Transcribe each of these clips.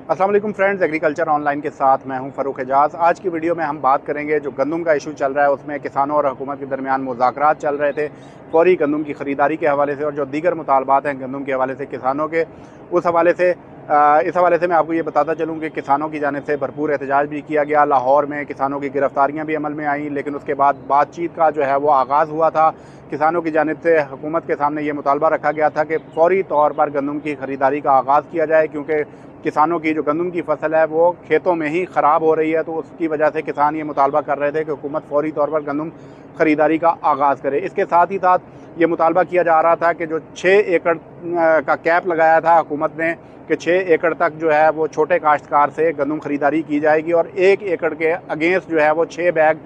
अस्सलाम वालेकुम friends, agriculture online के साथ मैं हूं फ़रूख एजाज। आज की वीडियो में हम बात करेंगे जो गंदम का इशू चल रहा है, उसमें किसानों और हुकूमत के दरमियान मुज़ाकरात चल रहे थे फौरी गंदम की ख़रीदारी के हवाले से, और जो दीगर मुतालबात हैं गंदम के हवाले से किसानों के, उस हवाले से इस हवाले से मैं आपको ये बताता चलूँ कि किसानों की जानिब से भरपूर एहतजाज भी किया गया। लाहौर में किसानों की गिरफ्तारियाँ भी अमल में आईं, लेकिन उसके बाद बातचीत का जो है वो आगाज़ हुआ था। किसानों की जानिब से हुकूमत के सामने ये मुतालबा रखा गया था कि फौरी तौर पर गंदम की ख़रीदारी का आगाज़ किया जाए, क्योंकि किसानों की जो गंदम की फसल है वो खेतों में ही ख़राब हो रही है। तो उसकी वजह से किसान ये मुतालबा कर रहे थे कि हुकूमत फौरी तौर पर गंदम ख़रीदारी का आगाज़ करे। इसके साथ ही साथ ये मुतालबा किया जा रहा था कि जो 6 एकड़ का कैप लगाया था हुकूमत ने कि 6 एकड़ तक जो है वो छोटे काश्तकार से गंदम ख़रीदारी की जाएगी, और 1 एकड़ के अगेंस्ट जो है वो 6 बैग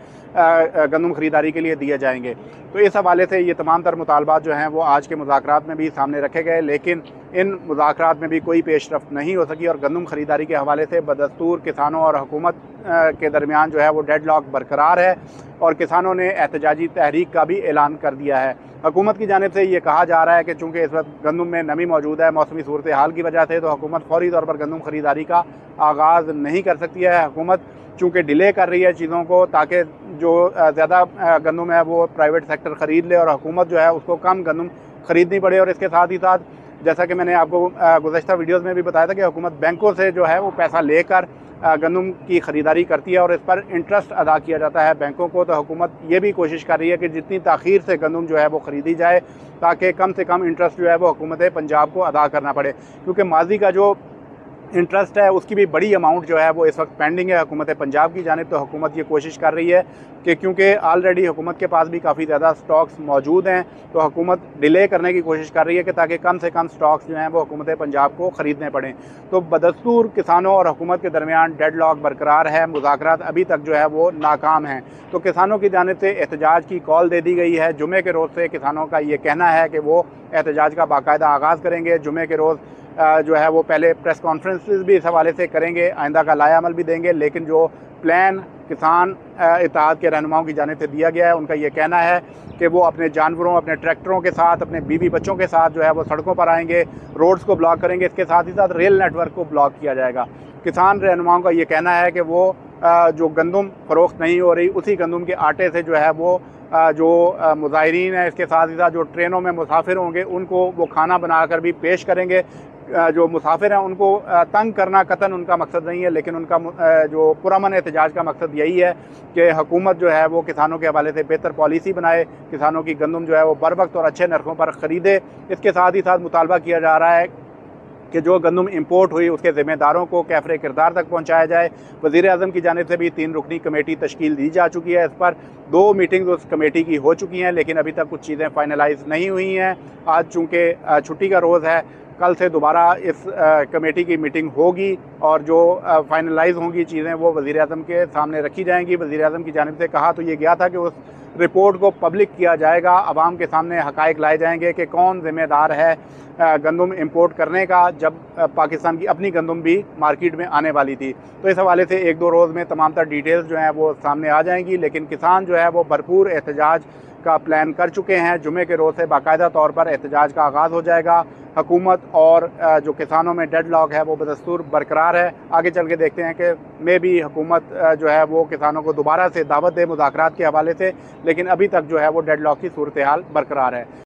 गंदम ख़रीदारी के लिए दिए जाएंगे। तो इस हवाले से ये तमाम तर मुतालबात जो हैं वो आज के मुज़ाकरात में भी सामने रखे गए, लेकिन इन मुज़ाकरात में भी कोई पेशरफ्त नहीं हो सकी, और गंदम ख़रीदारी के हवाले से बदस्तूर किसानों और हुकूमत के दरमियान जो है वो डेडलॉक बरकरार है, और किसानों ने एहतजाजी तहरीक का भी ऐलान कर दिया है। हुकूमत की जानिब से ये कहा जा रहा है कि चूँकि इस वक्त गंदम में नमी मौजूद है मौसमी सूरत हाल की वजह से, तो हुकूमत फौरी तौर पर गंदम ख़रीदारी का आगाज़ नहीं कर सकती है। हुकूमत चूँकि डिले कर रही है चीज़ों को, ताकि जो ज़्यादा गंदम है वो प्राइवेट सेक्टर ख़रीद ले और हुकूमत जो है उसको कम गंदम ख़रीदनी पड़े। और इसके साथ ही साथ जैसा कि मैंने आपको गुज़श्ता वीडियोज़ में भी बताया था कि हुकूमत बैंकों से जो है वो पैसा लेकर गंदम की ख़रीदारी करती है, और इस पर इंटरेस्ट अदा किया जाता है बैंकों को। तो हुकूमत ये भी कोशिश कर रही है कि जितनी ताख़ीर से गंदम जो है वो ख़रीदी जाए, ताकि कम से कम इंटरेस्ट जो है वो हुकूमत पंजाब को अदा करना पड़े, क्योंकि माजी का जो इंटरेस्ट है उसकी भी बड़ी अमाउंट जो है वो इस वक्त पेंडिंग है हुकूमत पंजाब की जानिब। तो हुकूमत ये कोशिश कर रही है कि क्योंकि ऑलरेडी हुकूमत के पास भी काफ़ी ज़्यादा स्टॉक्स मौजूद हैं, तो हुकूमत डिले करने की कोशिश कर रही है कि ताकि कम से कम स्टॉक्स जो हैं वो हुकूमत पंजाब को ख़रीदने पड़ें। तो बदस्तूर किसानों और हुकूमत के दरमियान डेडलॉक बरकरार है, मुज़ाकरात अभी तक जो है वो नाकाम हैं। तो किसानों की जानिब से एहतजाज की कॉल दे दी गई है। जुमे के रोज़ से किसानों का ये कहना है कि वो एहतजाज का बाकायदा आगाज़ करेंगे। जुमे के रोज़ जो है वो पहले प्रेस कॉन्फ्रेंसेस भी इस हवाले से करेंगे, आइंदा का लाया अमल भी देंगे, लेकिन जो प्लान किसान इत्तेहाद के रहनुमाओं की जानिब से दिया गया है, उनका ये कहना है कि वो अपने जानवरों, अपने ट्रैक्टरों के साथ, अपने बीवी बच्चों के साथ जो है वो सड़कों पर आएंगे, रोड्स को ब्लॉक करेंगे। इसके साथ ही साथ रेल नेटवर्क को ब्लॉक किया जाएगा। किसान रहनुमाओं का ये कहना है कि वो जो गंदम फ़रोख्त नहीं हो रही, उसी गंदम के आटे से जो है वो जो मुज़ाहिरीन है, इसके साथ ही साथ जो ट्रेनों में मुसाफिर होंगे उनको वो खाना बनाकर भी पेश करेंगे। जो मुसाफिर हैं उनको तंग करना कतन उनका मकसद नहीं है, लेकिन उनका जो पुरअमन एहतजाज का मकसद यही है कि हुकूमत जो है वो किसानों के हवाले से बेहतर पॉलिसी बनाए, किसानों की गंदम जो है वो बर वक्त और अच्छे नरखों पर ख़रीदे। इसके साथ ही साथ मुतालबा किया जा रहा है कि जो गंदम इंपोर्ट हुई उसके ज़िम्मेदारों को कैफ़रे किरदार तक पहुँचाया जाए। वज़ीर आज़म की जानिब से भी 3 रुकनी कमेटी तश्कील दी जा चुकी है। इस पर 2 मीटिंग्स उस कमेटी की हो चुकी हैं, लेकिन अभी तक कुछ चीज़ें फ़ाइनलाइज़ नहीं हुई हैं। आज चूँकि छुट्टी का रोज़ है, कल से दोबारा इस कमेटी की मीटिंग होगी, और जो फाइनलाइज होंगी चीज़ें वो वज़ीर आज़म के सामने रखी जाएंगी। वज़ीर आज़म की जानिब से कहा तो ये गया था कि उस रिपोर्ट को पब्लिक किया जाएगा, आवाम के सामने हक़ाइक़ लाए जाएंगे कि कौन ज़िम्मेदार है गंदम इंपोर्ट करने का, जब पाकिस्तान की अपनी गंदम भी मार्केट में आने वाली थी। तो इस हवाले से 1-2 रोज़ में तमाम तर डिटेल्स जो हैं वो सामने आ जाएंगी, लेकिन किसान जो है वो भरपूर एहतजाज का प्लान कर चुके हैं। जुमे के रोज़ से बाकायदा तौर पर एहतजाज का आगाज़ हो जाएगा। हुकूमत और जो किसानों में डेडलॉक है वो बदस्तूर बरकरार है। आगे चल के देखते हैं कि मे भी हुकूमत जो है वो किसानों को दोबारा से दावत दे मुज़ाकरात के हवाले से, लेकिन अभी तक जो है वो डेडलॉक की सूरत हाल बरकरार है।